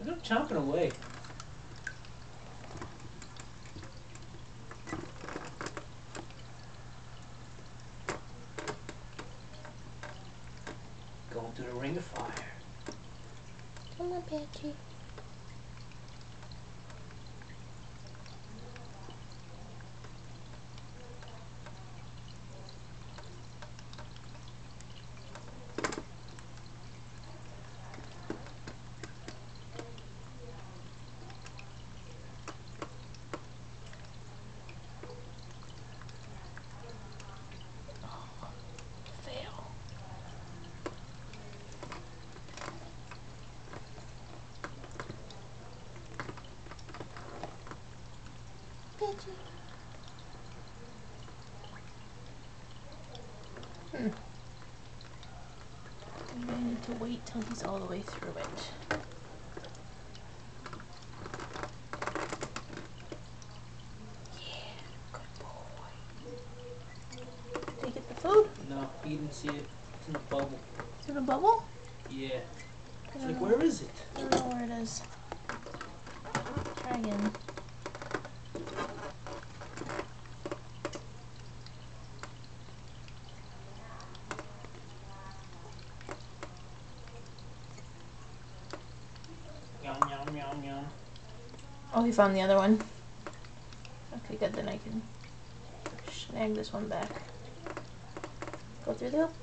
They're chomping away. Going through the ring of fire. Come on, Apache. Fail. Apache. I need to wait till he's all the way through it. Yeah, good boy. Did he get the food? No, he didn't see it. It's in a bubble. Is it a bubble? Yeah. I It's don't like, know. where is it? I don't know where it is. Try again. Yum, yum, yum, yum. Oh, he found the other one. Okay, good. Then I can snag this one back. Go through the hoop.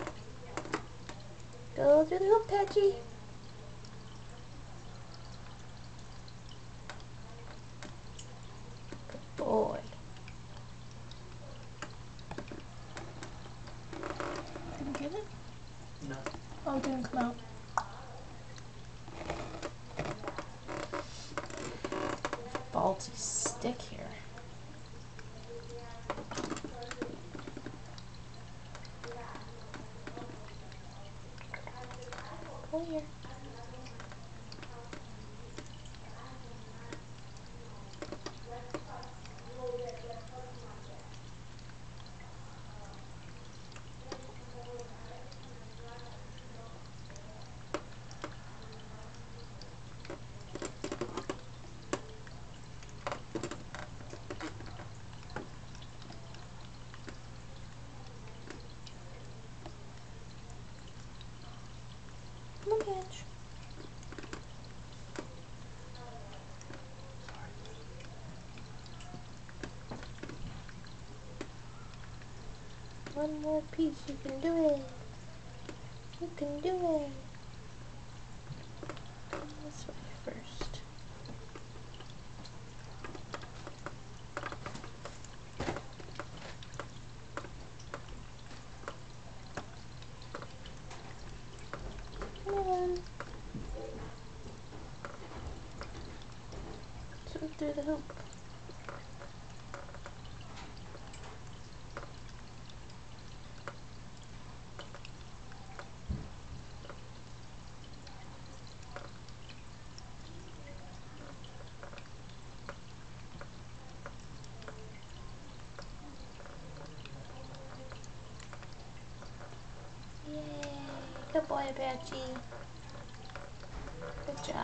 Go through the hoop, Apache. Good boy. Didn't get it? No. Oh, it didn't come out. Faulty stick here. Come here. Come on, catch. One more piece. You can do it. You can do it. Come this way first. Come on. Swim through the hoop. Yay! Good boy, Apache. Good job.